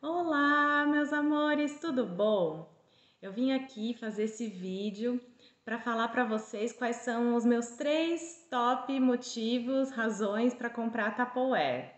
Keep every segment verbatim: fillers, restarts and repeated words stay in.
Olá, meus amores, tudo bom? Eu vim aqui fazer esse vídeo para falar para vocês quais são os meus três top motivos, razões para comprar Tupperware.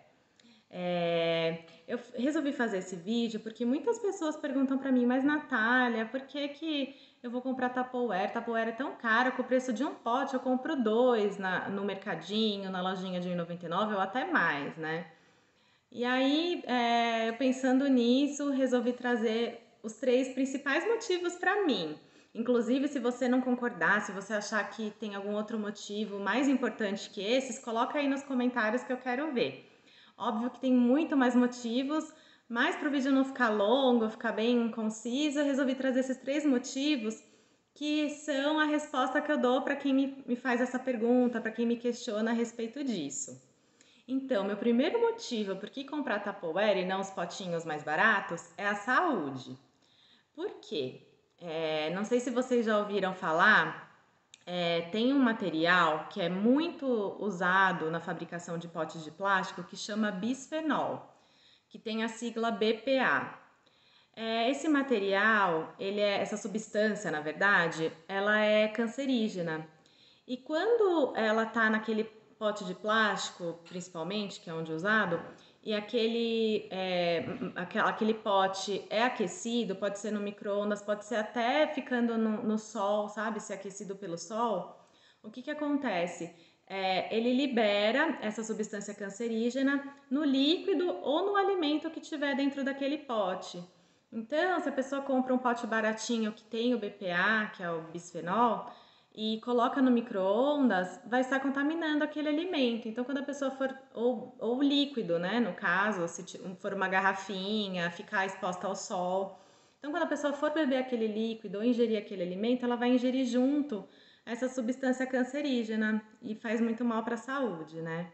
É, eu resolvi fazer esse vídeo porque muitas pessoas perguntam para mim, mas Natália, por que que eu vou comprar Tupperware? Tupperware é tão caro, com o preço de um pote eu compro dois na, no mercadinho, na lojinha de um e noventa e nove ou até mais, né? E aí, é, pensando nisso, resolvi trazer os três principais motivos para mim. Inclusive, se você não concordar, se você achar que tem algum outro motivo mais importante que esses, coloca aí nos comentários que eu quero ver. Óbvio que tem muito mais motivos, mas para o vídeo não ficar longo, ficar bem conciso, eu resolvi trazer esses três motivos que são a resposta que eu dou para quem me, me faz essa pergunta, para quem me questiona a respeito disso. Então, meu primeiro motivo por que comprar Tupperware e não os potinhos mais baratos é a saúde. Por quê? É, não sei se vocês já ouviram falar, é, tem um material que é muito usado na fabricação de potes de plástico que chama bisfenol, que tem a sigla B P A. É, esse material, ele é, essa substância, na verdade, ela é cancerígena. E quando ela tá naquele pote de plástico, principalmente, que é onde é usado, e aquele, é, aquele pote é aquecido, pode ser no micro-ondas, pode ser até ficando no, no sol, sabe? Se aquecido pelo sol, o que que acontece? É, ele libera essa substância cancerígena no líquido ou no alimento que tiver dentro daquele pote. Então, se a pessoa compra um pote baratinho que tem o B P A, que é o bisfenol, e coloca no micro-ondas, vai estar contaminando aquele alimento. Então, quando a pessoa for, ou, ou líquido, né? No caso, se for uma garrafinha, ficar exposta ao sol. Então, quando a pessoa for beber aquele líquido ou ingerir aquele alimento, ela vai ingerir junto essa substância cancerígena e faz muito mal para a saúde, né?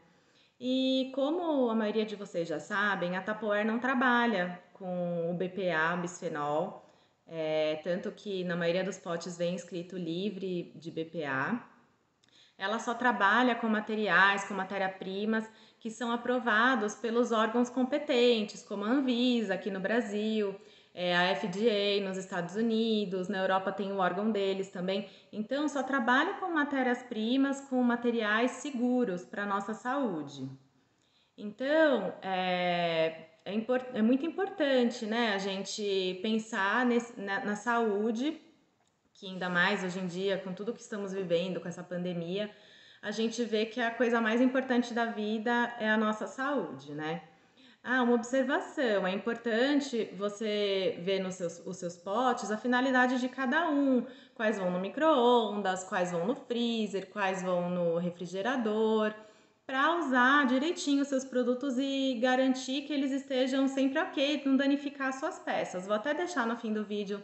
E como a maioria de vocês já sabem, a Tupperware não trabalha com o B P A, o bisfenol, é, tanto que na maioria dos potes vem escrito livre de B P A. Ela só trabalha com materiais, com matéria-primas que são aprovados pelos órgãos competentes, como a Anvisa aqui no Brasil, é, a F D A nos Estados Unidos, na Europa tem o órgão deles também. Então, só trabalha com matérias-primas, com materiais seguros para a nossa saúde. Então, é, é, import, é muito importante, né, a gente pensar nesse, na, na saúde, que ainda mais hoje em dia, com tudo que estamos vivendo, com essa pandemia, a gente vê que a coisa mais importante da vida é a nossa saúde, né? Ah, uma observação, é importante você ver nos seus, os seus potes a finalidade de cada um, quais vão no micro-ondas, quais vão no freezer, quais vão no refrigerador, para usar direitinho os seus produtos e garantir que eles estejam sempre ok, não danificar suas peças. Vou até deixar no fim do vídeo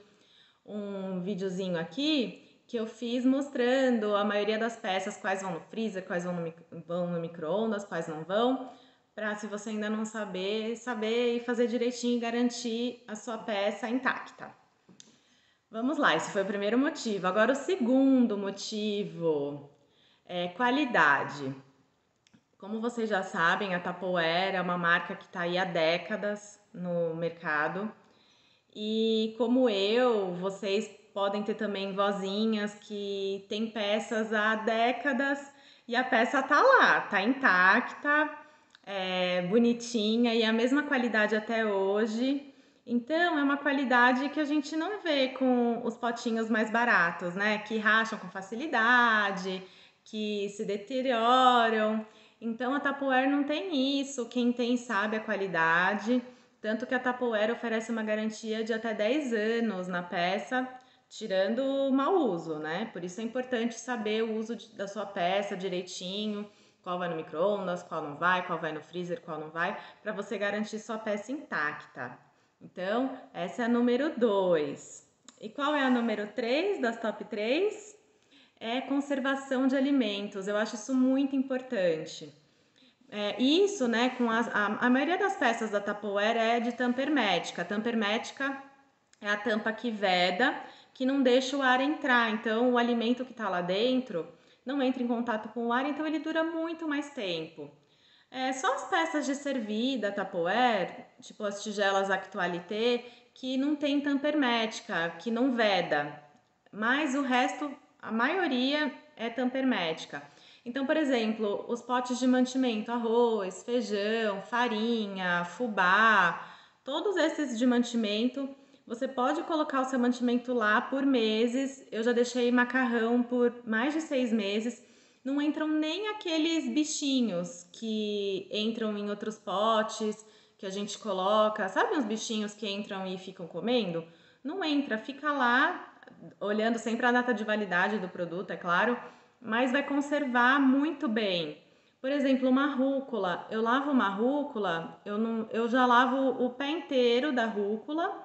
um videozinho aqui que eu fiz mostrando a maioria das peças, quais vão no freezer, quais vão no, vão no micro-ondas, quais não vão, para se você ainda não saber, saber e fazer direitinho e garantir a sua peça intacta. Vamos lá, esse foi o primeiro motivo. Agora o segundo motivo é qualidade. Como vocês já sabem, a Tupperware é uma marca que está aí há décadas no mercado. E como eu, vocês podem ter também vozinhas que têm peças há décadas e a peça tá lá, tá intacta, é, bonitinha e a mesma qualidade até hoje. Então é uma qualidade que a gente não vê com os potinhos mais baratos, né? Que racham com facilidade, que se deterioram. Então a Tupperware não tem isso. Quem tem sabe a qualidade. Tanto que a Tupperware oferece uma garantia de até dez anos na peça, tirando o mau uso, né? Por isso é importante saber o uso de, da sua peça direitinho, qual vai no micro-ondas, qual não vai, qual vai no freezer, qual não vai, para você garantir sua peça intacta. Então, essa é a número dois. E qual é a número três das top três? É conservação de alimentos. Eu acho isso muito importante. É, isso, né, com as, a, a maioria das peças da Tupperware é de tampa hermética. A tampa hermética é a tampa que veda, que não deixa o ar entrar. Então, o alimento que está lá dentro não entra em contato com o ar, então ele dura muito mais tempo. É só as peças de servir da Tupperware, tipo as tigelas Actualité, que não tem tampa hermética, que não veda. Mas o resto, a maioria é tampa hermética. Então, por exemplo, os potes de mantimento, arroz, feijão, farinha, fubá, todos esses de mantimento, você pode colocar o seu mantimento lá por meses. Eu já deixei macarrão por mais de seis meses. Não entram nem aqueles bichinhos que entram em outros potes que a gente coloca. Sabe uns bichinhos que entram e ficam comendo? Não entra, fica lá olhando sempre a data de validade do produto, é claro, mas vai conservar muito bem. Por exemplo, uma rúcula. Eu lavo uma rúcula, eu, não, eu já lavo o pé inteiro da rúcula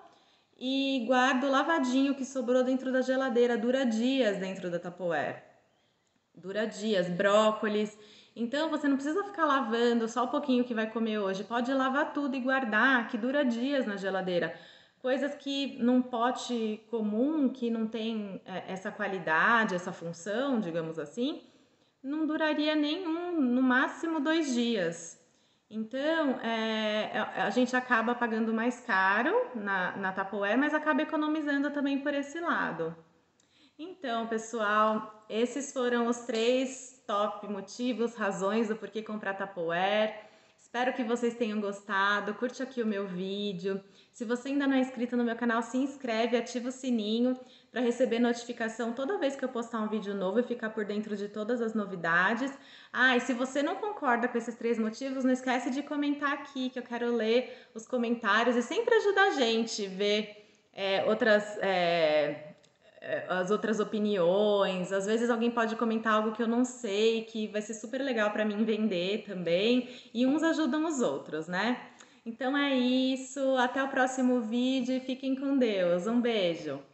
e guardo lavadinho que sobrou dentro da geladeira. Dura dias dentro da Tupperware. Dura dias. Brócolis. Então você não precisa ficar lavando só o pouquinho que vai comer hoje. Pode lavar tudo e guardar, que dura dias na geladeira. Coisas que num pote comum, que não tem é, essa qualidade, essa função, digamos assim, não duraria nenhum, no máximo dois dias. Então, é, a gente acaba pagando mais caro na, na Tupperware, mas acaba economizando também por esse lado. Então, pessoal, esses foram os três top motivos, razões do porquê comprar Tupperware. Espero que vocês tenham gostado. Curte aqui o meu vídeo. Se você ainda não é inscrito no meu canal, se inscreve, ativa o sininho para receber notificação toda vez que eu postar um vídeo novo e ficar por dentro de todas as novidades. Ah, e se você não concorda com esses três motivos, não esquece de comentar aqui, que eu quero ler os comentários e sempre ajuda a gente a ver é, outras... É, as outras opiniões. Às vezes alguém pode comentar algo que eu não sei, que vai ser super legal para mim vender também, e uns ajudam os outros, né? Então é isso, até o próximo vídeo e fiquem com Deus. Um beijo.